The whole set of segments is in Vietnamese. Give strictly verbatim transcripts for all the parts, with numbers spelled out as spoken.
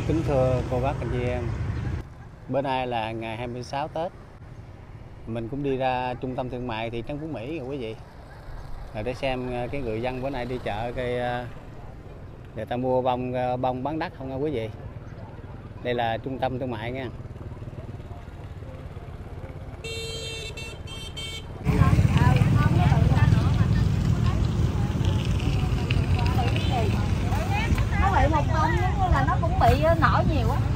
Kính thưa cô bác anh chị em, bữa nay là ngày hai mươi sáu Tết. Mình cũng đi ra trung tâm thương mại thị trấn Phú Mỹ rồi quý vị. Rồi để xem cái người dân bữa nay đi chợ cái người ta mua bông bông bán đắt không nha quý vị. Đây là trung tâm thương mại nha. Nó bị một bông giống như là nó cũng bị nổi nhiều á.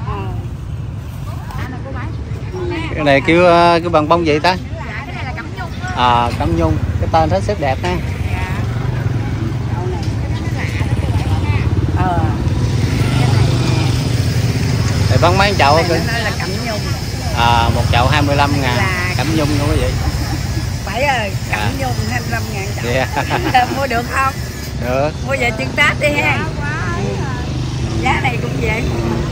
Cái này kêu cái bằng bông gì ta? Dạ, cái này là cẩm nhung đó. À, cẩm nhung, cái tên hết sức đẹp ha. Dạ. Ờ. Để bán mấy chậu Cái này là cẩm nhung. À, một chậu hai mươi lăm ngàn Là... cẩm nhung nha quý vị. Phải rồi, cẩm à. nhung hai mươi lăm ngàn chậu. Yeah. Mua được không? Được. Mua về chừng Tết đi ha. Ừ. Giá này cũng vậy.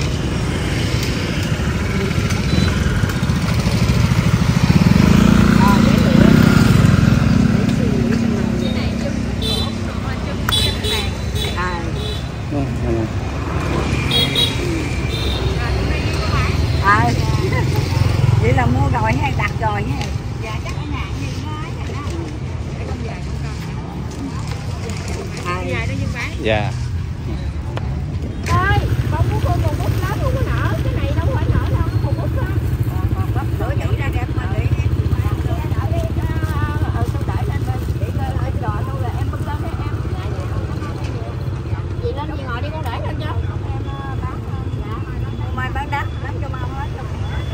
À, vậy là mua rồi hay đặt rồi nha. Dạ chắc ở nhà như nói vậy đó. Để con về con con. À, dài đó nhưng bán. Dạ. Ơi, con muốn cô còn bút lớn không có nở, cái này đâu phải nở đâu, nó còn bút đó. Còn bút nữa giữ ra đẹp mà để em. Đợi đi, ờ tôi đợi lên bên, chị lên ở trò đâu là em bưng lênให้em. Chị lên chị ngồi đi con để lên cho. Em bán dạ. Mai bán đắt, bán cho mau hết cho.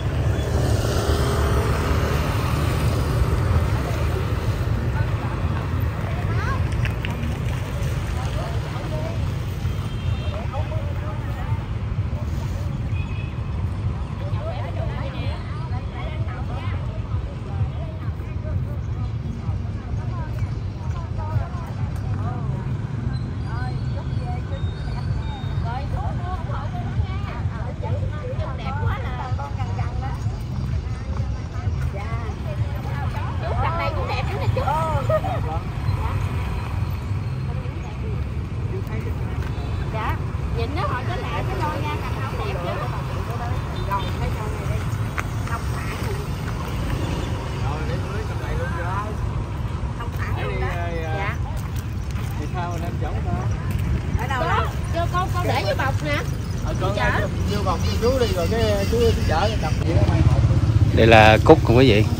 Dạ, nhìn nó hồi cái lẹ cái đôi nha, cành hồng đẹp chứ. Rồi, thấy con này đi. Không phải. Rồi, để tôi lấy cầm này luôn rồi. Không phải luôn đó. Dạ. Thì sao mà đem giống ta? Ở đâu đó? Cho con con để với bọc nè. Ờ, con đưa bọc chú đi rồi cái chú chở cầm gì đó mày một. Đây là cúc cùng quý vị.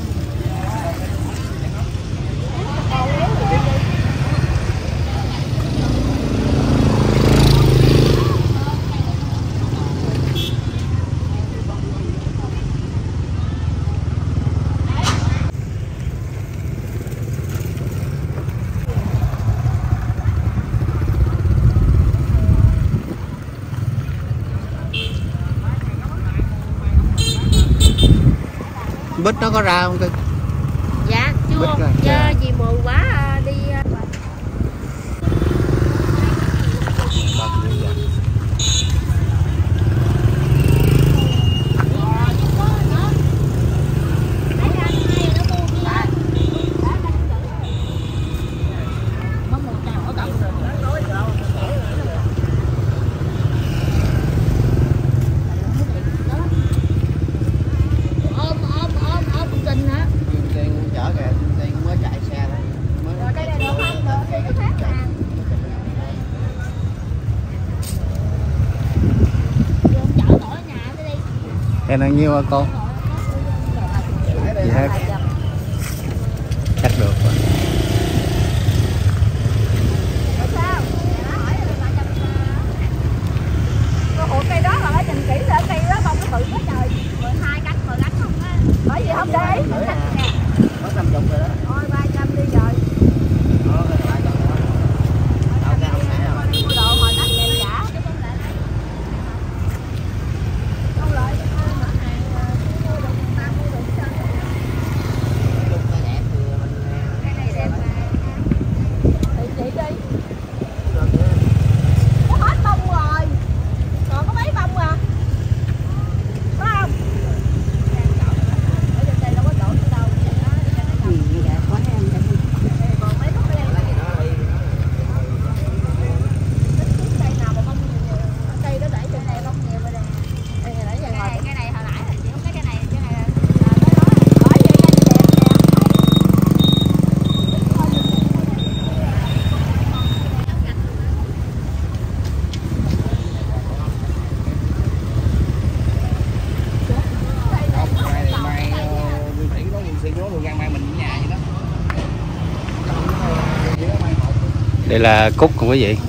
Bích nó có ra không cưng? Dạ, chưa. Dạ, vì mù quá đi. Em ăn nhiêu hả cô? Gì hết? Chắc được rồi. Ủa cây đó là phải nhìn kỹ là cây đó bông nó bự quá trời. mười hai cánh, mười cánh không á. Bởi vì không để ý. Có năm chục rồi đó. Thôi ba trăm đi rồi. Đó, cái ba trăm rồi. Đâu cái ông nãy rồi. Mua đồ hồi nãy vậy giả. Không lợi. Đây là cúc cùng quý vị.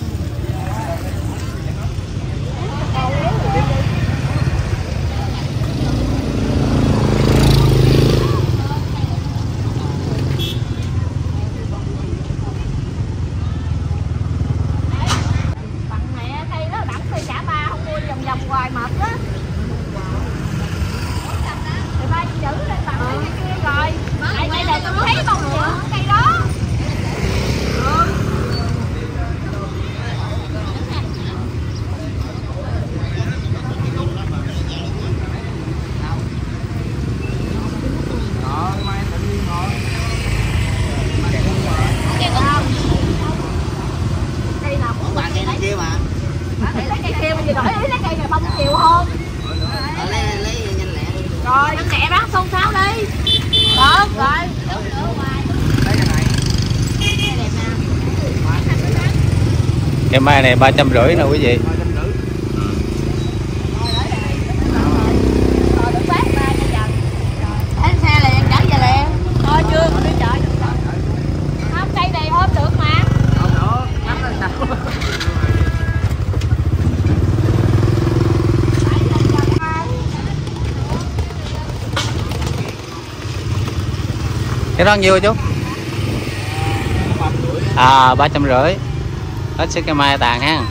Rồi, năm lẻ đó, xôn xao đi. Được, rồi. Cái mai này ba trăm rưỡi nè quý vị. Lên xe liền, chở về liền. Thôi chưa, con đi chợ. Không, cây này ôm được mà. Không được, nắm lên sao. Cái đó bao nhiêu chú? À, ba trăm rưỡi. Hết sức cái mai tàn ha.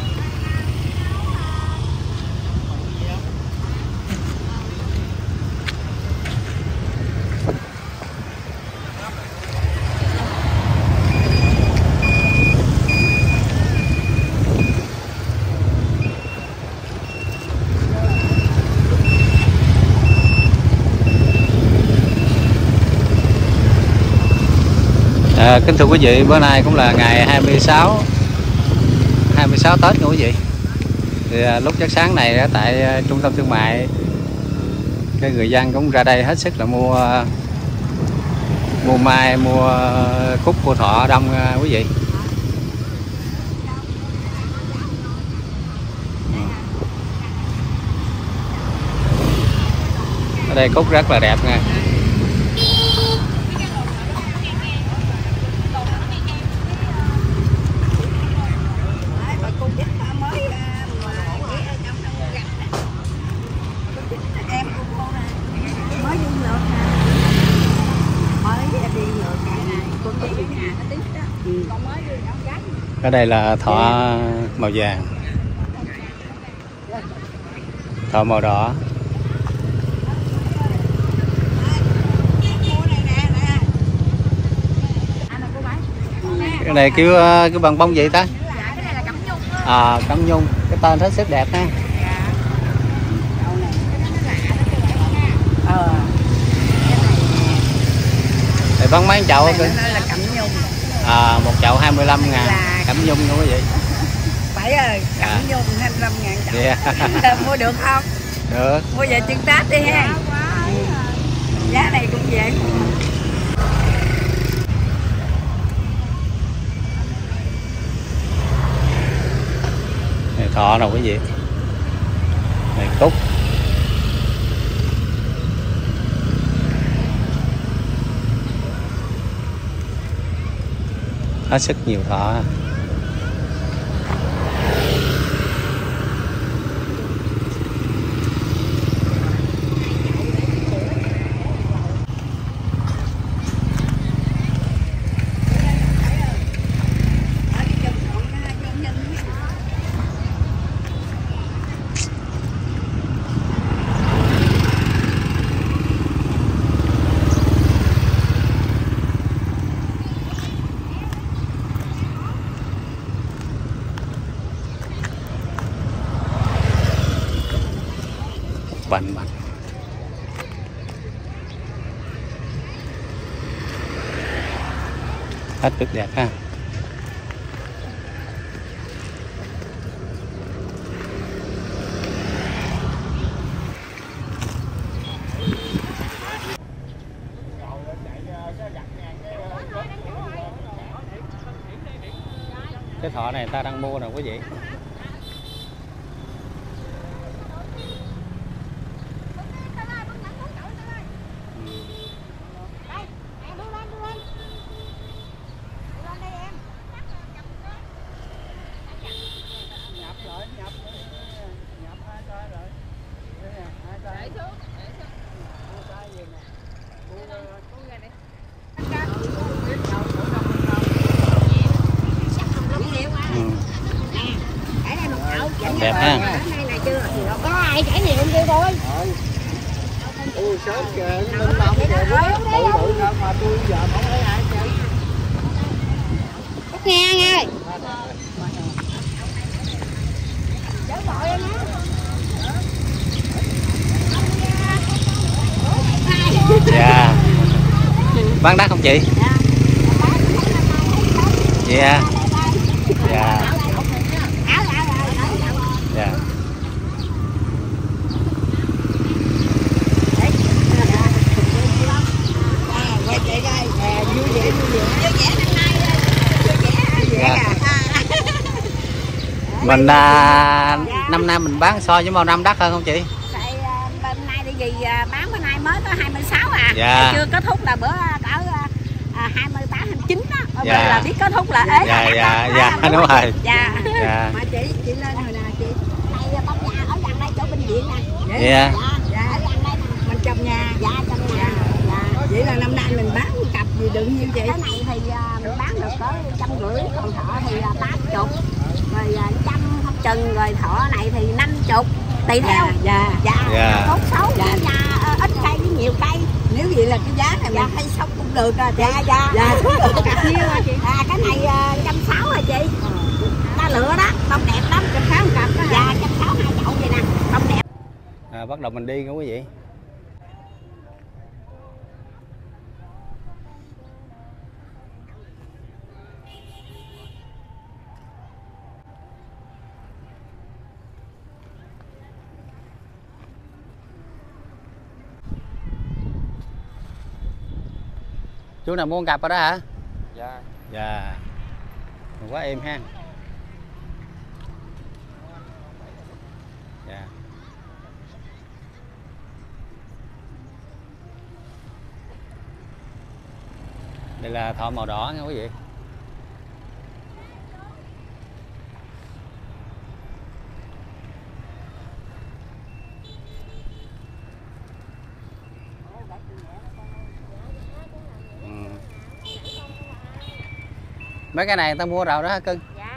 À, kính thưa quý vị, bữa nay cũng là ngày hai mươi sáu Tết nha quý vị. Thì à, lúc giấc sáng này á, tại à, trung tâm thương mại, cái người dân cũng ra đây hết sức là mua à, mua mai, mua à, cúc, mua thọ đông à, quý vị. Ở đây cúc rất là đẹp nha. Ở đây là thọ màu vàng, thọ màu đỏ. Cái này kêu cái bằng bông gì ta? À, cẩm nhung, cái tên hết sức đẹp ha. Thì bán mấy chậu cơ? À, một chậu hai mươi lăm ngàn. Cẩm nhung nha quý vị. Phải ơi, cẩm à. nhung hai mươi lăm ngàn chậu. Yeah. Mua được không? Được. Mua về chân Tết đi ha. Giá này cũng dễ. Này thọ nào quý vị. Này cúc. Hết sức nhiều thọ. Bành bành. Hết sức đẹp ha. Cái thọ này ta đang mua nè quý vị. Đẹp ha. Đây này chưa có ai trải nghiệm không kêu thôi. Ui sớm kìa, nó lên đông kìa, bự bự đâu mà tôi giờ không thấy ai kìa. Cắt ngang ơi. Chở gọi em á. Dạ. Bán đắt không chị? Dạ. Dạ. Dạ. Mình à, năm nay mình bán so với bao năm đắt hơn không chị? Tại bên nay đi gì bán bữa nay mới có hai mươi sáu à. Dạ. Chưa kết thúc là bữa cỡ à, hai mươi tám, hai mươi chín á. Dạ. Dạ. Là biết kết thúc là ế. Dạ dạ dạ à, đúng rồi. Dạ. Dạ. Mà chị chị lên hồi nào chị? Đây bông nhà ở gần đây chỗ bệnh viện nè. Dạ. Dạ. Ở gần đây nè. Mình trồng nhà. Dạ trồng nhà. Dạ. Vậy là năm nay mình bán cặp gì được nhiêu chị? Cái này thì uh, mình bán được có trăm rưỡi, còn thọ thì uh, tám chục, rồi uh, trăm không chừng, rồi thọ này thì năm chục, tùy theo. Dạ. Dạ. Dạ. Tốt xấu. Dạ. Nhà uh, ít cây với nhiều cây. Nếu vậy là cái giá này dạ. Mình thấy sống cũng được rồi. Dạ dạ. Dạ. Cặp nhiêu hả chị? À cái này uh, trăm sáu hả chị? Ta lựa đó, bông đẹp lắm. Trăm sáu cặp đó. Dạ trăm sáu hai chậu vậy nè, bông đẹp. À, bắt đầu mình đi nha quý vị. Chú nào mua cặp ở đó hả? Dạ. Dạ. Quá êm ha. Dạ. Đây là thọ màu đỏ nha quý vị. Ừ. Mấy cái này người ta mua rồi đó hả cưng? Dạ.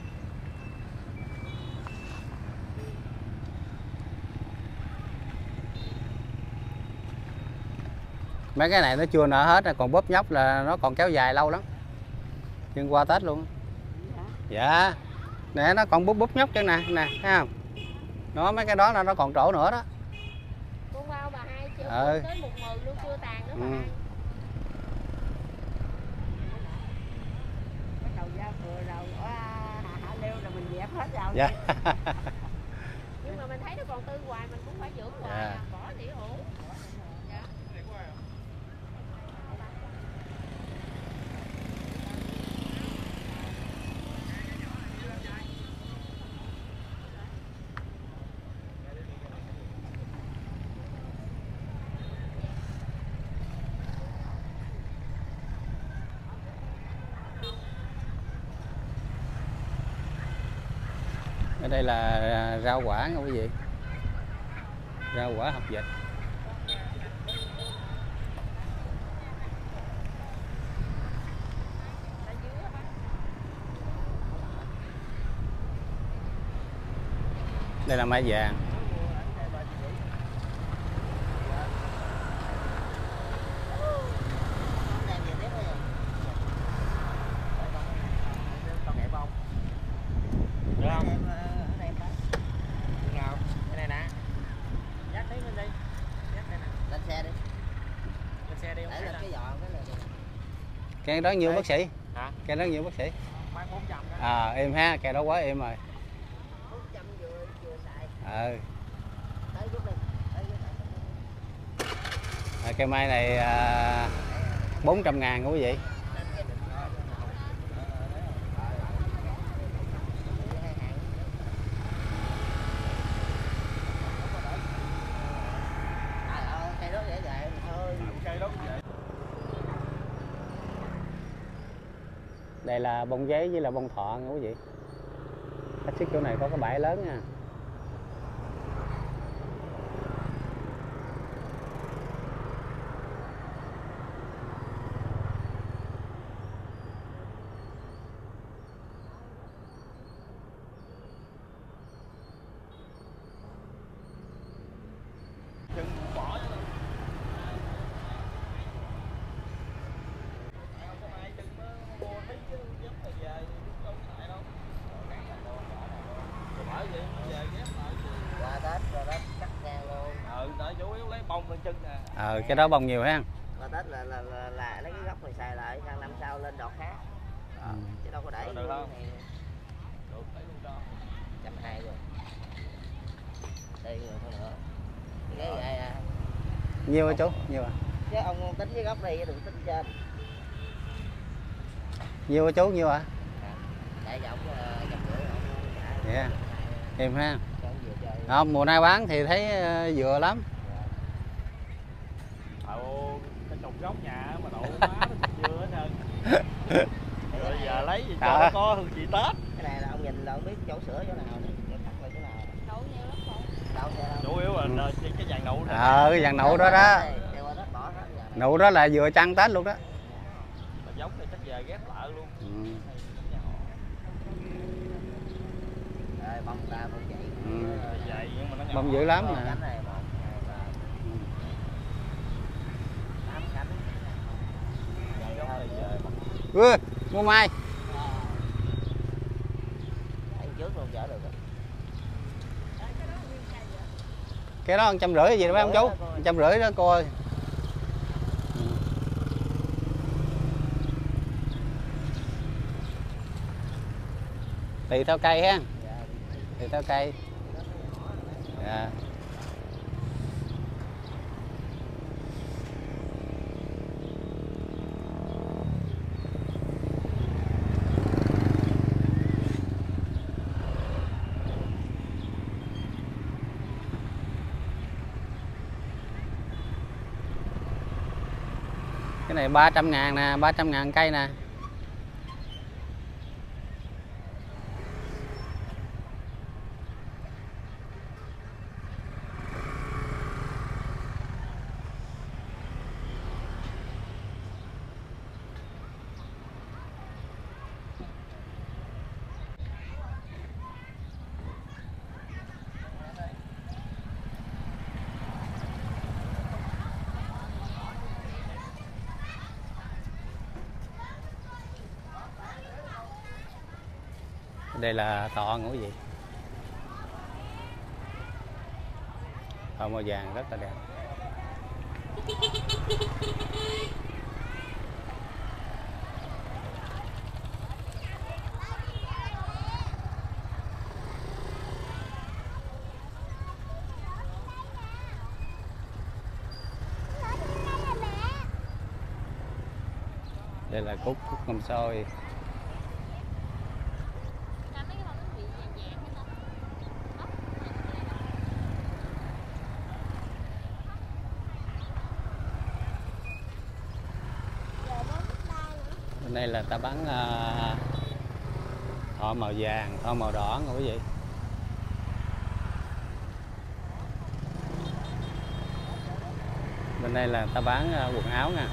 Mấy cái này nó chưa nở hết, còn bóp nhóc là nó còn kéo dài lâu lắm, nhưng qua Tết luôn. Dạ. Dạ. Nè nó còn búp búp nhóc chân nè, nè thấy không? Nó mấy cái đó là nó còn trổ nữa đó. Con bao bà hai chưa Ừ. tới một mười luôn chưa tàn nữa. Ừ. Bắt đầu ra vừa rồi hạ leo là mình dẹp hết rồi. Dạ. Nhưng mà mình thấy nó còn tươi hoài mình cũng phải dưỡng hoài. Dạ. À. Bỏ thì ủ. Dạ. Ở đây là rau quả nha quý vị. Rau quả hộp vịt. Đây là mai vàng. Được không? Nào, cái này nè. Dắt tí lên đi. Dắt đây nè. Lên xe đi. Lên xe đi. Để lên cái giò cái này. Cái đó nhiêu bác sĩ? Hả? Cái đó nhiêu bác sĩ? Mai bốn trăm đó. À êm ha, cây đó quá êm rồi. bốn trăm vừa vừa xài. Ừ. Tới giúp đi. Tới giúp À, cây mai này à, bốn trăm ngàn quý vị. Đây là bông giấy với là bông thọ nha quý vị. Khách xích chỗ này có cái bãi lớn nha. Ờ, cái đó bông nhiều ha. Qua Tết là, là, là, là lấy cái gốc này xài lại, sang năm sau lên đọt khác. Ừ. Chứ đâu có đẩy được không? Này... Được, lấy luôn cho. Trăm hai rồi. Đây rồi thôi nữa. Cái này à. Nhiêu hả chú? Nhiêu à? Chứ ông tính cái gốc đây đừng tính trên. Nhiêu hả chú? Nhiêu à? Tại giọng trăm rưỡi ông trả. Dạ. Em ha. Cho ông vừa chơi. Không, mùa nay bán thì thấy uh, vừa lắm. Ồ, cái trồng gốc nhà mà đậu má nó chưa hết trơn. Rồi giờ lấy gì cho À. nó có hương vị Tết. Cái này là ông nhìn là ông biết chỗ sửa chỗ nào này, chỗ cắt là chỗ nào. Đậu nhiều lắm không? Đậu xe đâu. Chủ yếu là cái, cái vàng nụ này. Ờ, cái vàng nụ đó đó. Để qua Tết bỏ hết giờ này. Nụ đó là vừa chăn Tết luôn đó. Mà giống này chắc về ghép lại luôn. Ừ. Rồi bông ta bông vậy. Ừ. Vậy nhưng mà nó nhỏ. Bông dữ lắm nè. Cánh này một, hai, ba, tám cánh. Vàng gốc này về. Ui, mua mai. Anh trước luôn chở được rồi. Cái đó một trăm rưỡi gì đó phải không chú? Một trăm rưỡi đó cô ơi. Tùy theo cây ha. Tùy theo cây. Dạ. Cái này ba trăm ngàn nè, ba trăm ngàn cây nè. Đây là tọ ngũ vị. Tọ màu vàng rất là đẹp. Đây là cúc cúc ngâm xôi. Bên đây là ta bán uh, thọ màu vàng, thọ màu đỏ nha quý vị. Bên đây là ta bán uh, quần áo nha.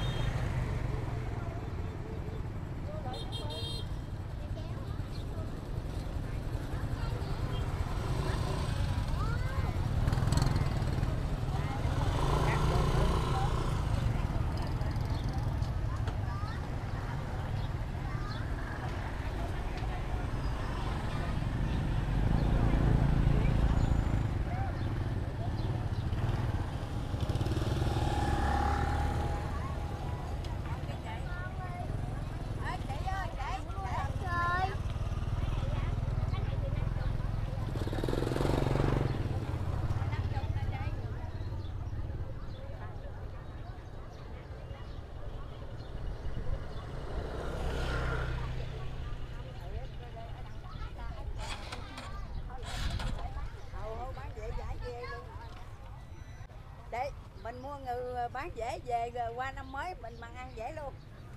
Để mình mua ngừ bán dễ về rồi qua năm mới mình mang ăn dễ luôn.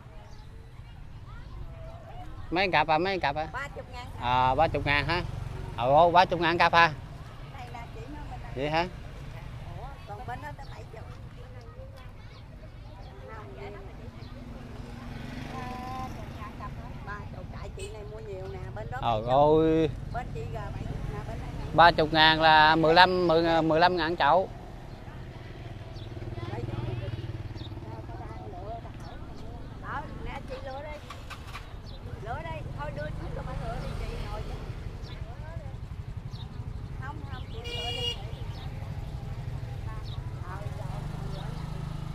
Mấy cặp à, mấy cặp à? ba mươi ngàn. À, ba mươi ngàn hả? Ồ, ba mươi ngàn cặp ha? Này là chỉ nó mình. Vậy hả? Ủa, còn bên đó tới bảy mươi. ba mươi trại chị này mua nhiều nè, bên đó. Ờ ôi. Bên chị gà bảy mươi nè, bên đây. ba mươi ngàn là mười lăm mười lăm ngàn chậu. Đó, nè chị lựa đi. Lựa đi, thôi đưa xuống cho bà lựa đi chị ngồi chứ. Không, không, chị lựa đi. Ờ, rồi,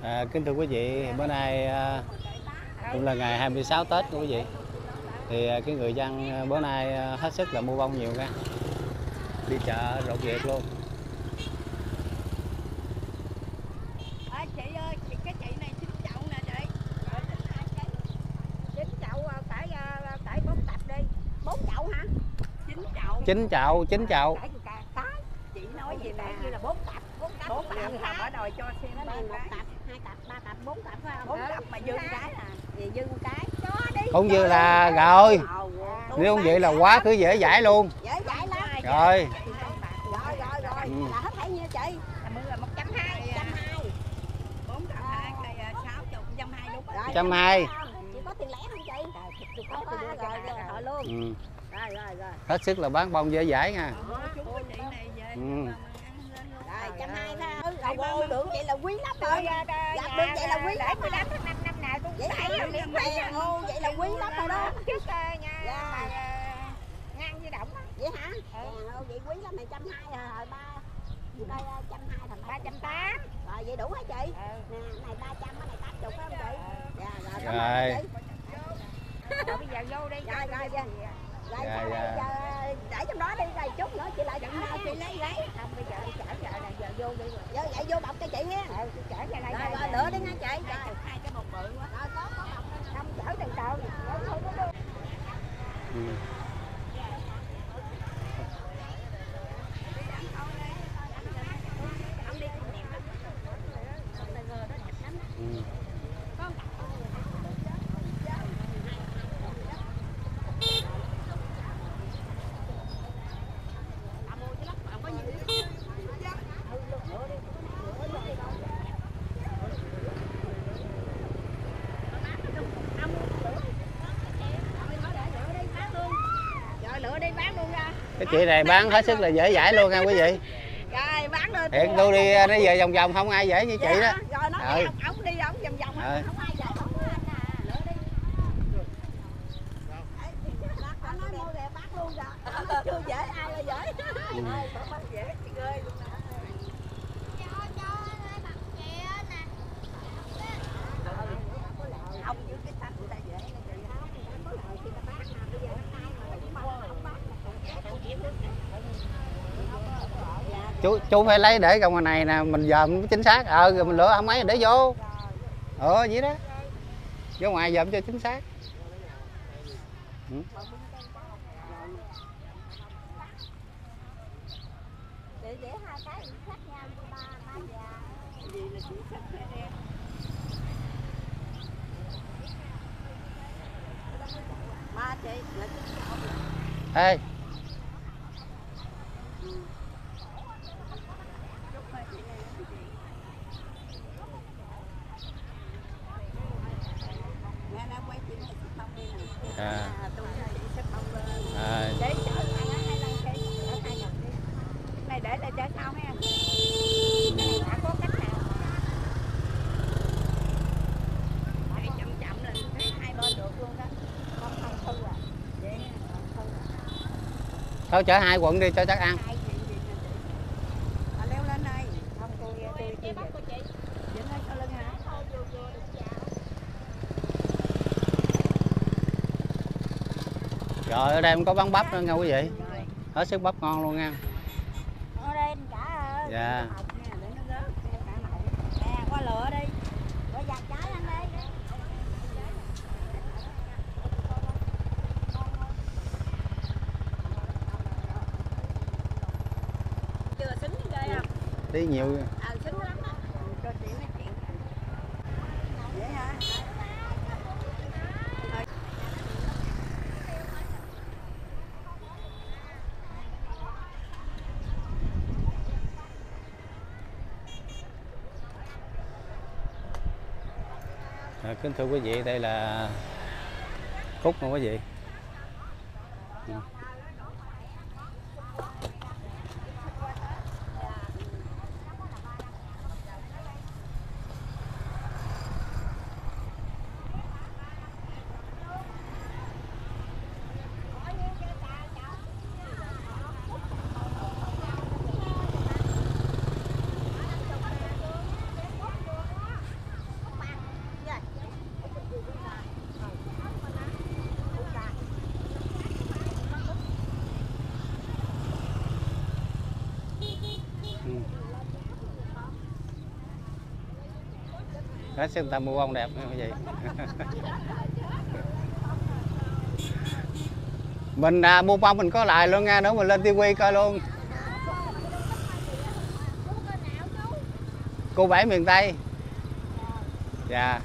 À, kính thưa quý vị, bữa nay à, cũng là ngày hai mươi sáu Tết quý vị. Thì à, cái người dân à, bữa nay à, hết sức là mua bông nhiều nha. Đi chợ rộn rịp luôn. À, chị ơi, chị, cái chị này chín chậu nè chị. chín chậu phải phải bốn tập đi. bốn chậu hả? chín chậu. chín chậu, chín chậu. Cái chị nói gì nè, như là bốn tập. bốn tập là bỏ đòi cho xem nó này một tập, hai tập, ba tập, bốn tập phải không? bốn tập mà dư cái là gì dư cái. Cho đi. Không dư là rồi. Nếu không vậy là quá khứ dễ dãi luôn. Dễ dãi lắm. Rồi. Rồi rồi rồi. Ừ. Là hết thấy nhiêu chị? Là một trăm hai mươi. một trăm hai mươi. bốn tập hai cây sáu chục một trăm hai mươi đúng rồi. một trăm hai mươi. Chị có tiền lẻ không chị? Chị có thì đưa rồi rồi họ luôn. Ừ. Rồi rồi rồi. Hết sức là bán bông dễ dãi nha. Ừ. Rồi, trăm hai mươi thôi. Rồi, được vậy là quý lắm rồi. Dạ, được vậy là quý lắm. mười lăm tháng năm năm nào tôi cũng phải vậy là quý lắm rồi đó. Trước nha. Ngang di động đó. Vậy hả? Ừ. Vậy quý lắm này trăm hai mươi rồi ba. Đây trăm hai mươi thành ba trăm tám. Rồi vậy đủ hả chị? Nè, này ba trăm cái này tám mươi phải không chị? Dạ, rồi cảm ơn chị. Rồi bây giờ vô đi. Rồi rồi rồi. Rồi Dạ, sau dạ. này giờ để trong đó đi rồi chút nữa chị lại chở nào chị lấy lấy. Không bây giờ đi chở giờ này giờ vô đi rồi. Giờ vậy vô bọc cho chị nha. Ừ, chị chở ra đây. Rồi rồi lựa đi nha chị. Rồi hai cái bọc bự quá. Rồi có có bọc không chở từng tàu. Ừ. Ừ. Lựa đi bán luôn ra. Cái chị này bán hết sức là dễ dãi luôn nha quý vị. Rồi bán lên. Hiện tôi đi nó về vòng vòng không ai dễ như chị đó. Rồi nó Ừ. ông, ông đi ông vòng vòng Ừ. không ai dễ không anh à. Lựa đi. Anh nói mua đẹp bán luôn rồi. Nó chưa dễ ai là dễ. Ừ. Bán dễ chị ơi luôn nè. Ông giữ cái xanh người ta dễ là chị không. Có lời thì ta bán nào bây giờ nó hai mà cũng bán không bán. Chú chú phải lấy để trong này nè, mình dòm chính xác. Ờ rồi mình lựa không ấy để vô. Ờ vậy đó. Vô ngoài dòm cho chính xác. Ừ. Để để hai cái khác nhau ba ba già. Gì là chỉ sắc cái em. Ba chị là Ê. À. À. Để chở lại hai lần cây, chở hai lần đi. Này để lại chở sau mấy anh. Cái này đã có cách nào. Để chậm chậm là thấy hai bên được luôn đó. Không không thư à. Vậy thư. Thôi chở hai quận đi cho chắc ăn. Hai chuyện gì nè chị. À, leo lên đây. Không tôi tôi tôi bắt của chị. Dẫn lên sau lưng hả? Thôi vô vô được chào. Rồi ở đây cũng có bán bắp nữa nha quý vị. Hết sức bắp ngon luôn nha. Ở đây cả ơi. Dạ. Để nó rớt. Nè, qua lựa đi. Qua giặt trái lên đây. Chưa xính ghê không? Tí nhiều. Ờ xính lắm á. Cho chị nói chuyện. Vậy hả? À, kính thưa quý vị, đây là cúc nè quý vị. Ừ. Ừ. Đó, xem người ta mua bông đẹp như vậy. Mình à, mua bông mình có lại luôn nha, nữa mình lên tivi coi luôn. Cô Bảy miền Tây. Dạ.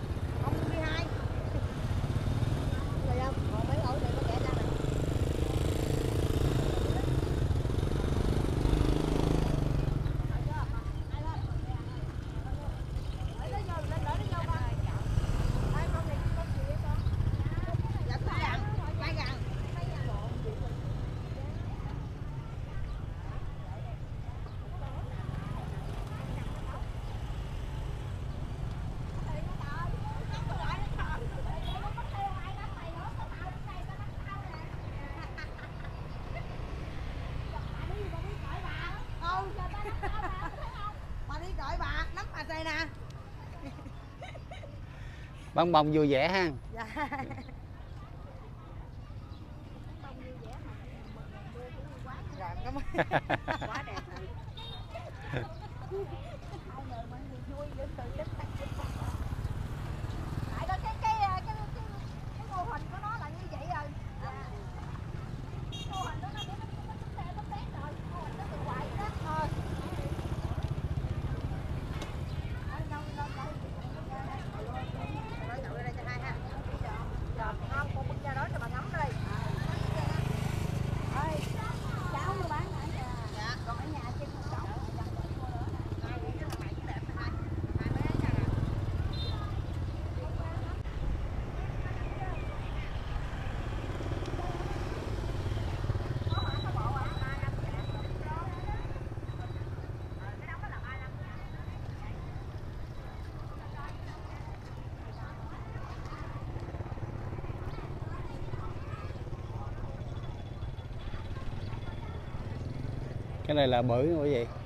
Bông bông vui vẻ ha. Dạ. Dạ, cảm ơn. Quá đẹp. Hai người mọi người vui đến từ đất tắc đất tắc. Tại đó cái cái cái cái cái mô hình của nó là như vậy rồi. Mô hình đó nó nó nó nó nó tét rồi. Mô hình nó từ hoài đó thôi. Không, con bưng ra đó cho bà ngắm đi. Ơi, cháu mua bán hả? Dạ, còn ở nhà trên một cổng. Cái này là bự quý vị.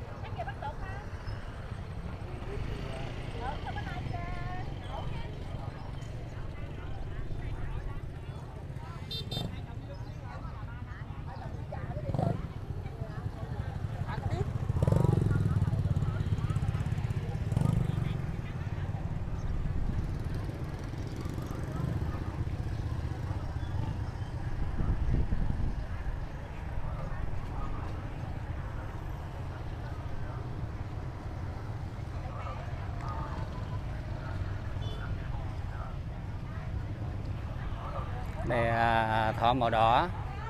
Đây à, thỏ màu đỏ.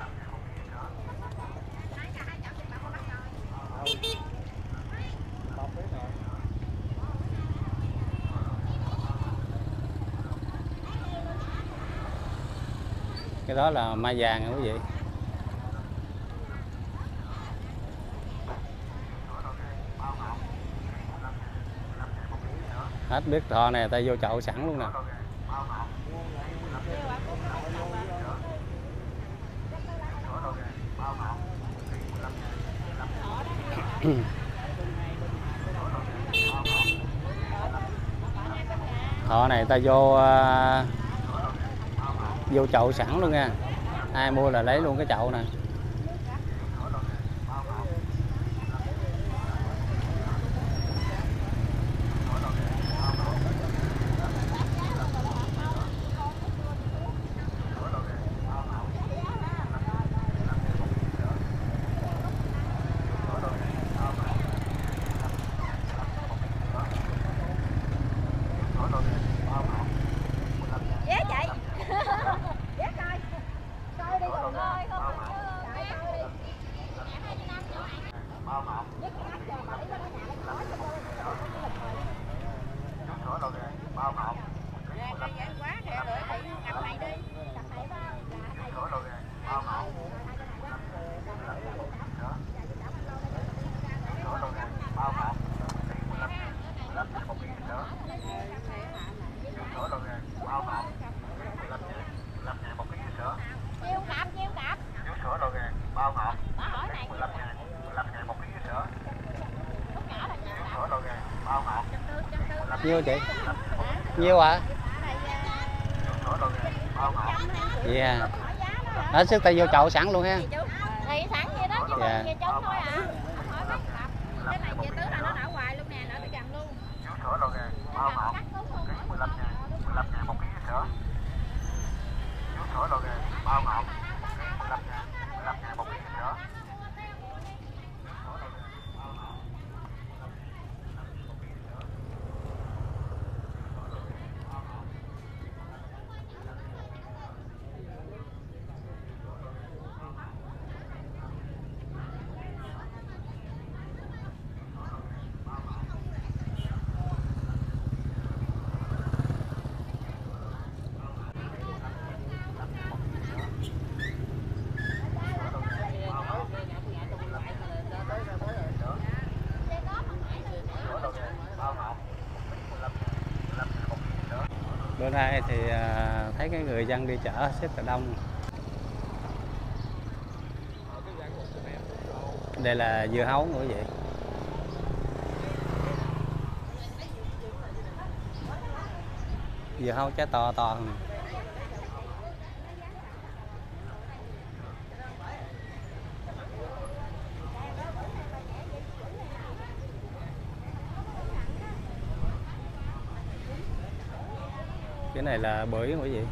Cái đó là mai vàng nha quý vị. Hết biết thọ này ta vô chậu sẵn luôn nè. Thọ này ta vô uh, vô chậu sẵn luôn nha. Ai mua là lấy luôn cái chậu nè. Nhiêu chị? Nhiêu ạ? Dạ. Hết sức ta vô chậu sẵn luôn ha. Thì sẵn vậy đó chứ dạ. mình trống thôi à. Hỏi mấy cặp. Bữa nay thì à, thấy cái người dân đi chợ rất là đông. Đây là dưa hấu nữa vậy. Dưa hấu trái to to. Cái này là bưởi không quý vị?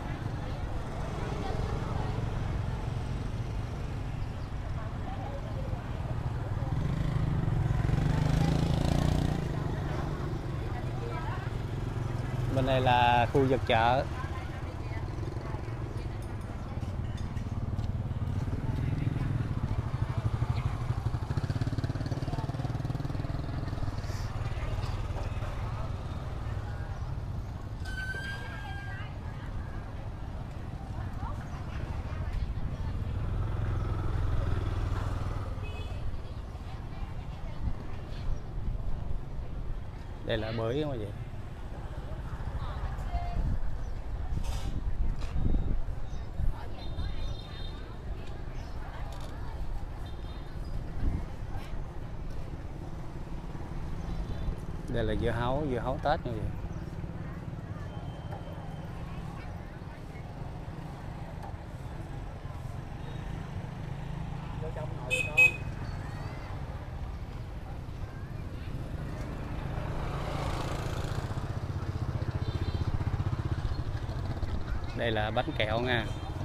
Bên này là khu vực chợ. Đây là bưởi không quý vị? Đây là dưa hấu, dưa hấu Tết như vậy. Đây là bánh kẹo nha.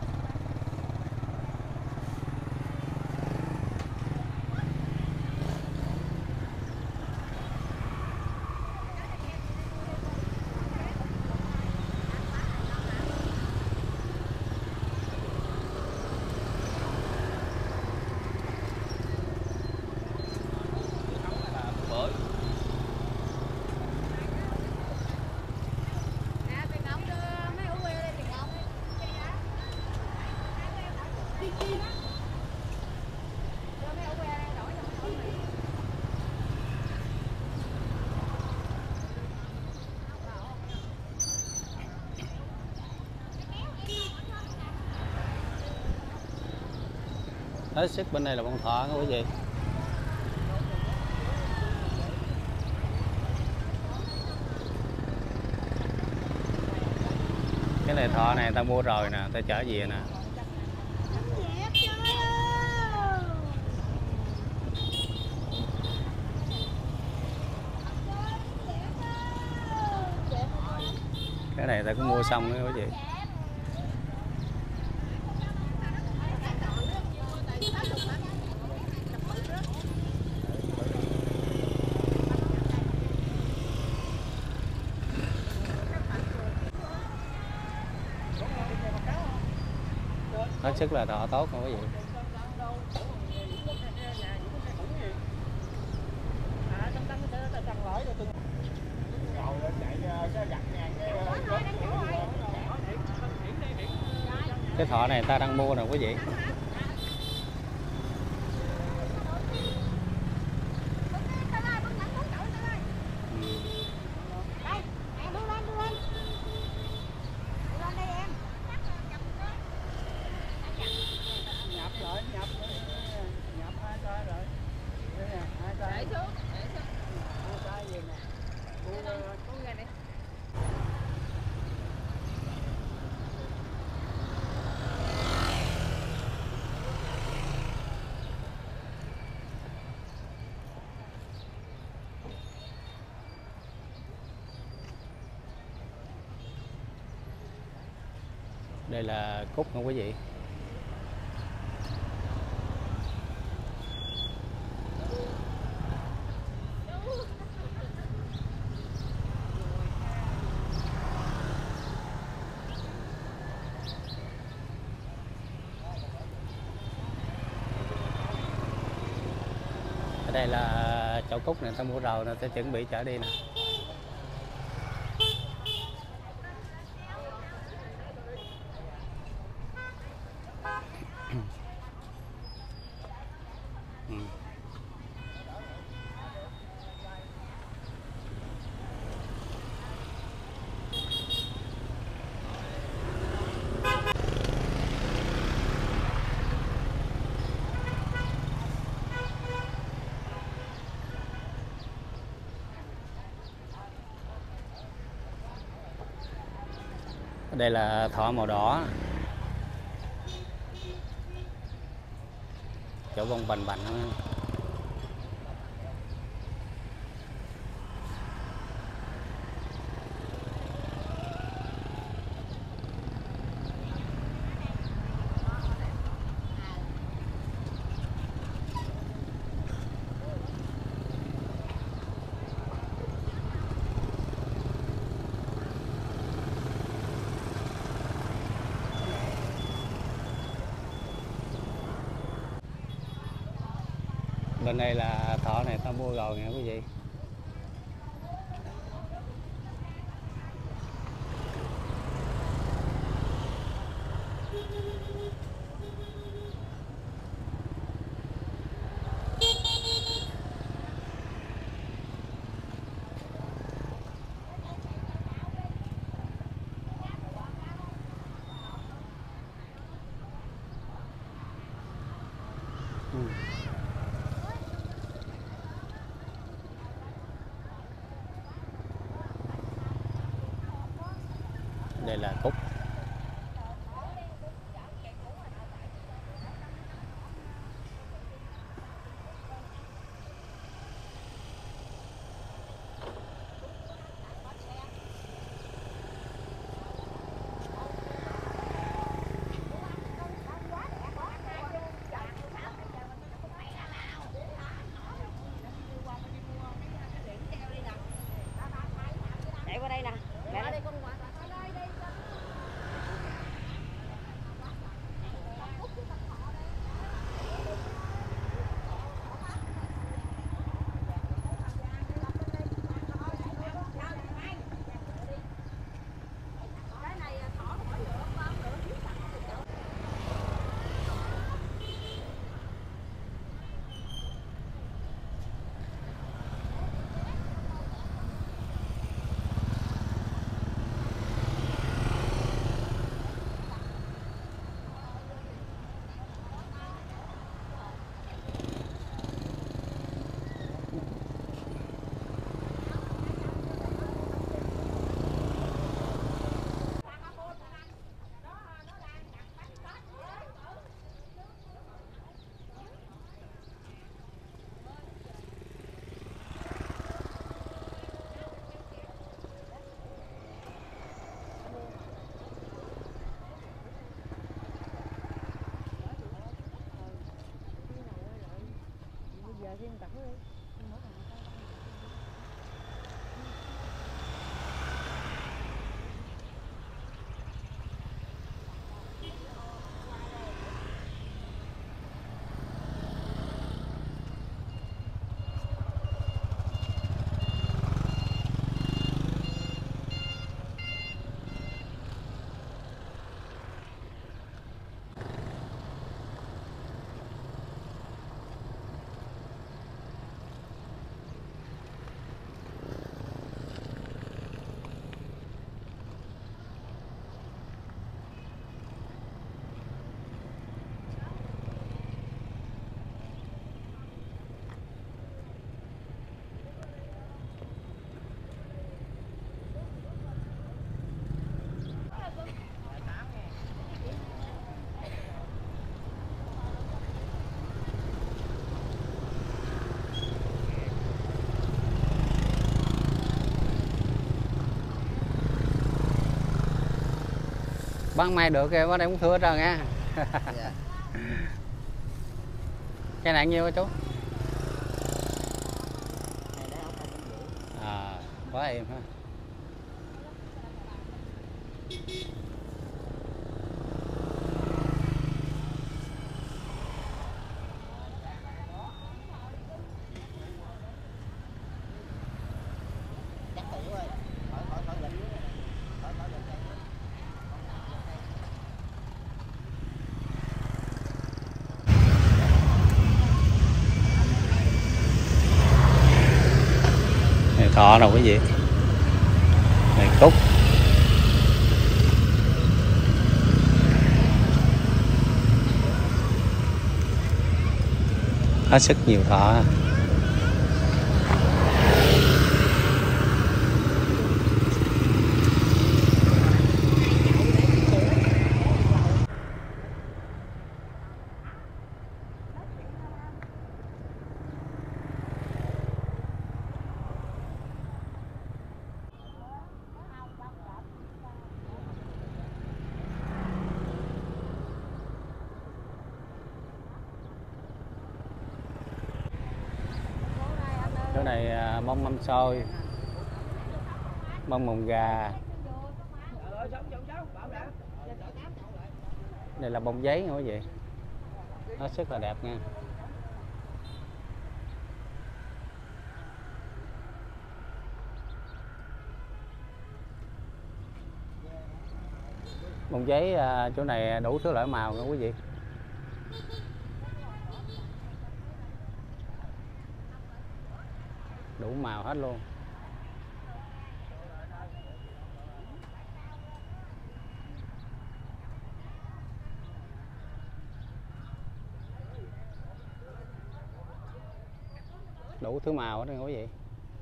Hết sức bên này là con thỏ nha quý vị. Cái này thỏ này ta mua rồi nè, ta chở về nè. Cái này ta cũng mua xong đó quý vị. Hết sức là thọ tốt không quý vị. Cái thọ này ta đang mua nè quý vị. Đây là cúc nha quý vị. Ở đây là chậu cúc này, ta mua rồi nè, ta chuẩn bị chở đi nè. Ừ. Đây là thỏ màu đỏ, chỗ bông bành bành đó. Bên đây là thỏ này ta mua rồi nè quý vị. Ừ. Đây là cúc. Chạy qua đây nè. Mẹ đây con qua. Bán mai được kìa, bán đây cũng thưa hết trơn nha. Dạ. Cái này nhiêu hả chú? Này đó không phải dễ. À, quá êm ha. Chắc tủ ơi. Khỏi khỏi khỏi gần. Khỏi khỏi gần đây. Này thọ nào quý vị. Này cúc. Hết sức nhiều thọ. Chỗ này à, bông mâm xôi, bông mồng gà. Đây là bông giấy nha quý vị, nó rất là đẹp nha. Bông giấy à, chỗ này đủ thứ loại màu nha quý vị. Đủ màu hết luôn. Đủ thứ màu hết nha quý vị.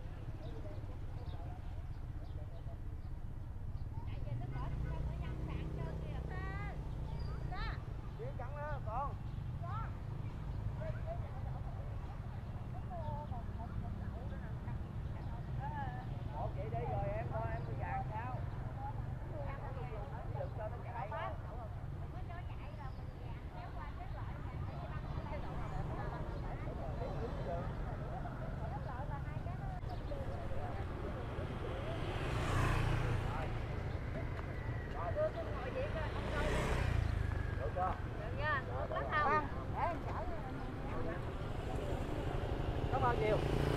Có bao nhiêu?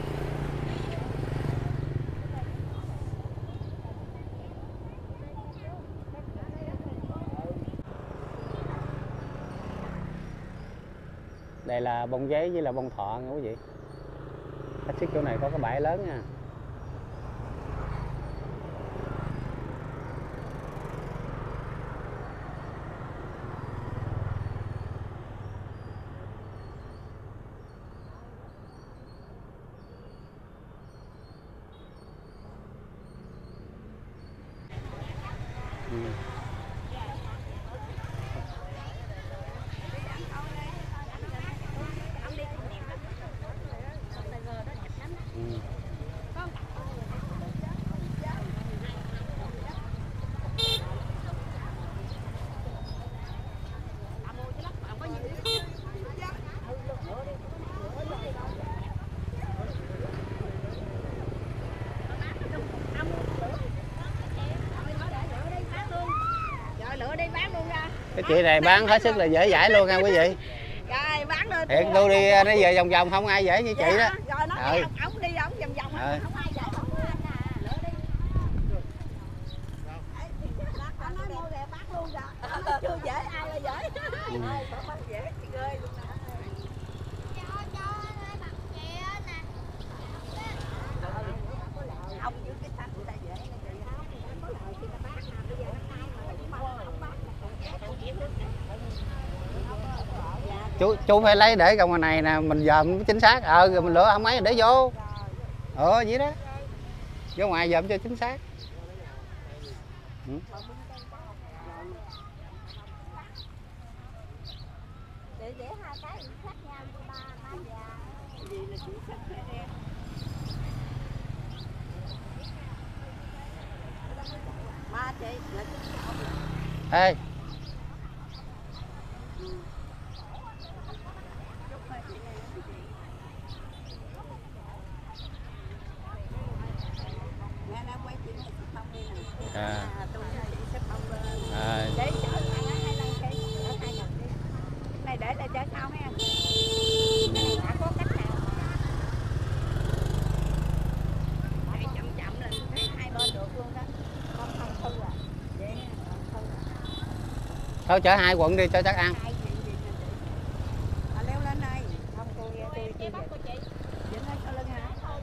Đây là bông giấy với là bông thọ nha quý vị. Khách xích chỗ này có cái bãi lớn nha. Ừ. Ừ. Cái chị này bán hết sức là dễ dãi luôn nha quý vị. Rồi bán lên. Thiệt tôi đi nó về vòng vòng không ai dễ như chị đó. Rồi nó Ừ. ổng đi ổng vòng vòng Ừ. không ai dễ ổng. Lỡ đi. Nó nói mua rẻ bán luôn rồi. Nó chưa dễ ai là dễ. Ừ. Bán dễ chị ơi. Ông dưới cái sách người ta dễ là chị không có lợi thì ta bán mà bây giờ năm nay mà chỉ mong không bán. Chú chú phải lấy để trong ngoài này nè, mình dòm chính xác. Ờ rồi mình lựa không mấy để vô. Ờ vậy đó. Vô ngoài dòm cho chính xác. Ừ. Để để hai cái khác nhau ba ba già. Gì là chỉ sách em. Ba chị là cái Ê. À. À. Để chở hai lần cái chở hai lần đi. Này để là chở sau mấy anh. Cái này đã có cách nào. Phải chậm chậm lên thấy hai bên được luôn đó. Không không thư à. Vậy không thư à. Thôi chở hai quận đi cho chắc ăn. À, leo lên đây. Không tôi tôi tôi bắt của chị. Chị nói sau lưng hả?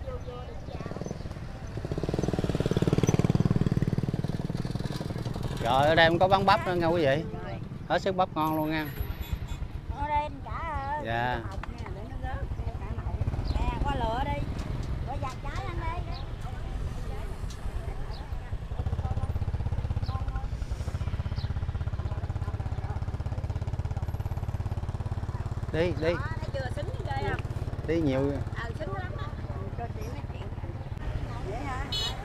Rồi ở đây cũng có bán bắp nữa nha quý vị. Hết sức bắp ngon luôn nha. Ở đây cả dạ. học nha, để nó rớt cả nậu. Nè, qua lựa đi. Qua giặt trái ăn đi. Đi, đi. Đó, thấy chưa xứng ghê không? Đi nhiều. Ờ, xứng lắm á. Cho chị nói chuyện. Vậy hả?